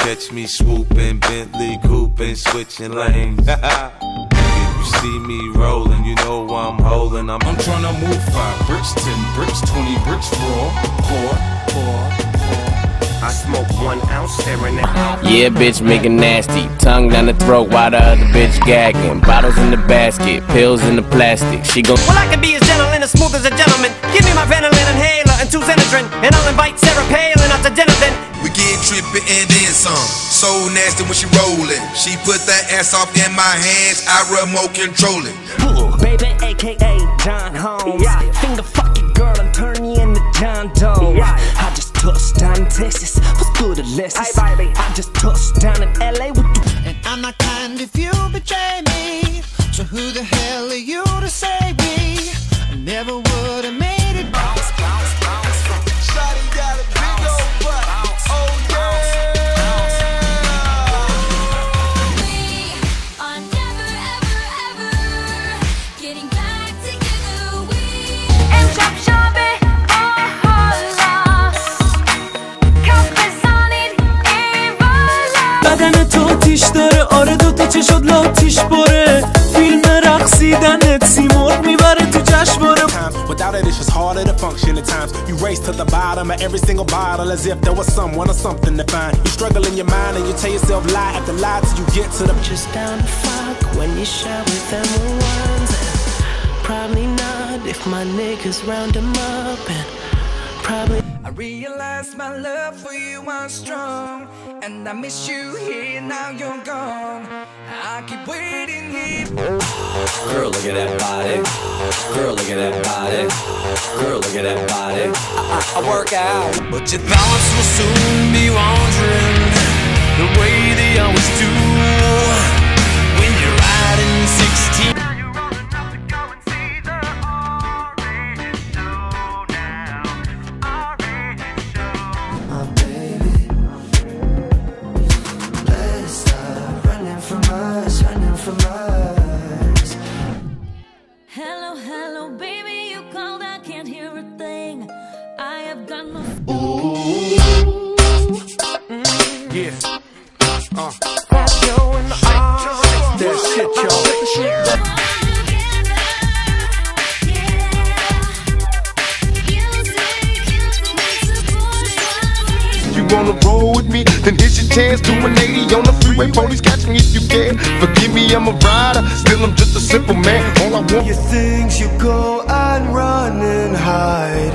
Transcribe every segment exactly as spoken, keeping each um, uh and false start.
catch me swooping, Bentley cooping, switching lanes. If you see me rolling, you know I'm holding. I'm, I'm tryna move five bricks, ten bricks, twenty bricks, raw, pour, pour, pour. I smoke one ounce staring at. Yeah, bitch, make it nasty. Tongue down the throat while the other bitch gagging. Bottles in the basket, pills in the plastic. She gon' Well, I can be as gentle and as smooth as a gentleman. Give me my Ventolin inhaler and two Xenadrin, and I'll invite Sarah Palin out to dinner then. We get trippy and then some. So nasty when she rollin'. She put that ass off in my hands, I remote control it. Baby, A K A John Holmes. Yeah. Finger fuck your girl and turn you into John Doe. Yeah. I just touched down in Texas. What's good, Alexis? Hey, baby. I just touched down in L A with you. And I'm not kind if you betray me. So who the hell are you to save me? I never would have made it. Bounce, bounce, bounce. Shawty got a big old butt. Oh yeah. We are never, ever, ever getting back together. We and chop shabby, oh lost. کافزانید ایوالا. بدن تو تیش داره، آره دوتا چشات لاتیش باره. فیلم رقصیدنت سیمرغ میبره تو جشنواره. Without it, it's just harder to function at times. You race to the bottom of every single bottle as if there was someone or something to find. You struggle in your mind and you tell yourself lie after lie till you get to the. Just down to fuck when you share with them ones. Probably not if my niggas round them up and probably. I realize my love for you was strong, and I miss you here, now you're gone. I keep waiting here. Girl, look at that body. Girl, look at that body. Girl, look at that body. I, I, I work out. but your thoughts will soon be wandering the way they always do when you're riding sixteen. Hello, hello, baby, you called, I can't hear a thing. I have got no. Yeah. Uh. That shit, y'all. You wanna roll with me? Then here's your chance. Do an eighty on the freeway. Police catch me if you can. Forgive me, I'm a rider. Still, I'm just a simple man. All I want. Your things you go and run and hide.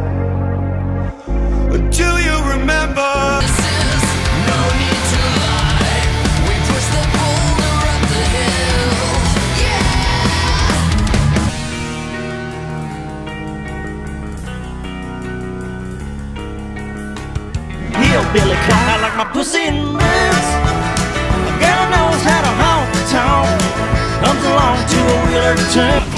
Do you remember? No need to lie. We push the boulder up the hill. Yeah. Hillbilly clown, I like my pussy in boots. A girl knows how to honk the tongue. Comes along to a wheeler turn.